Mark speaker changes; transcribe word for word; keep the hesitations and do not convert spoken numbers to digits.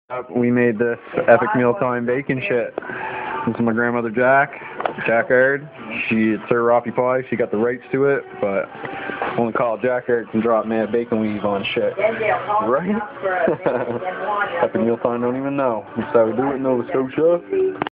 Speaker 1: We made this epic mealtime bacon shit. This is my grandmother Jack, Jack Aird. She, it's her Roppy Pie. She got the rights to it, but only call Jack Aird can drop mad bacon weave on shit. Right? Epic mealtime, don't even know. That's how we do it in Nova Scotia.